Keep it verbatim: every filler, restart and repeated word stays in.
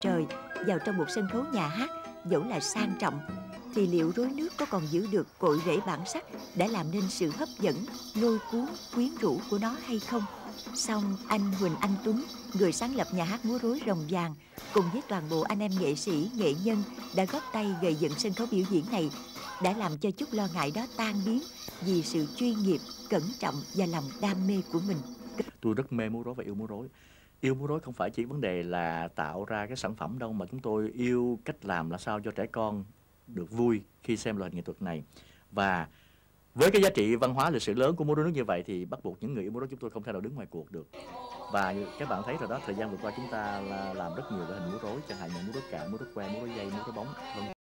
trời vào trong một sân khấu nhà hát dẫu là sang trọng, thì liệu rối nước có còn giữ được cội rễ bản sắc đã làm nên sự hấp dẫn, lôi cuốn, quyến rũ của nó hay không? Song anh Huỳnh Anh Tuấn, người sáng lập nhà hát múa rối Rồng Vàng, cùng với toàn bộ anh em nghệ sĩ, nghệ nhân đã góp tay gầy dựng sân khấu biểu diễn này, đã làm cho chút lo ngại đó tan biến vì sự chuyên nghiệp, cẩn trọng và lòng đam mê của mình. Tôi rất mê múa rối và yêu múa rối. Yêu múa rối không phải chỉ vấn đề là tạo ra cái sản phẩm đâu, mà chúng tôi yêu cách làm là sao cho trẻ con được vui khi xem loại hình nghệ thuật này. Và với cái giá trị văn hóa lịch sử lớn của múa rối nước như vậy thì bắt buộc những người yêu múa rối chúng tôi không thể nào đứng ngoài cuộc được. Và các bạn thấy rồi đó, thời gian vừa qua chúng ta là làm rất nhiều loại hình múa rối, chẳng hạn như múa rối cạn, múa rối que, múa rối dây, múa rối bóng, vân